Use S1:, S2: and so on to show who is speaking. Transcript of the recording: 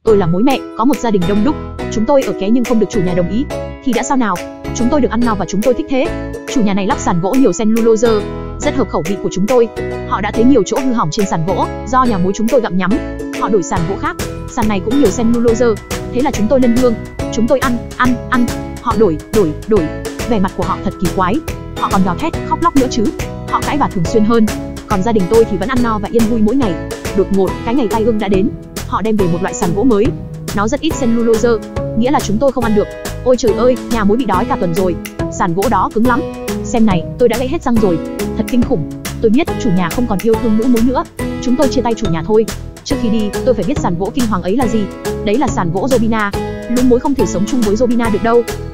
S1: Tôi là mối mẹ, có một gia đình đông đúc. Chúng tôi ở ké nhưng không được chủ nhà đồng ý. Thì đã sao nào? Chúng tôi được ăn no và chúng tôi thích thế. Chủ nhà này lắp sàn gỗ nhiều cellulose, rất hợp khẩu vị của chúng tôi. Họ đã thấy nhiều chỗ hư hỏng trên sàn gỗ, do nhà mối chúng tôi gặm nhấm. Họ đổi sàn gỗ khác, sàn này cũng nhiều cellulose. Thế là chúng tôi lên hương, chúng tôi ăn. Họ đổi. Vẻ mặt của họ thật kỳ quái. Họ còn gào thét, khóc lóc nữa chứ. Họ cãi vã thường xuyên hơn. Còn gia đình tôi thì vẫn ăn no và yên vui mỗi ngày. Đột ngột, cái ngày tai ương đã đến. Họ đem về một loại sàn gỗ mới. Nó rất ít cellulose, nghĩa là chúng tôi không ăn được. Ôi trời ơi, nhà mối bị đói cả tuần rồi. Sàn gỗ đó cứng lắm. Xem này, tôi đã gãy hết răng rồi. Thật kinh khủng. Tôi biết chủ nhà không còn yêu thương nữ mối nữa. Chúng tôi chia tay chủ nhà thôi. Trước khi đi, tôi phải biết sàn gỗ kinh hoàng ấy là gì. Đấy là sàn gỗ Robina. Lũ mối không thể sống chung với Robina được đâu.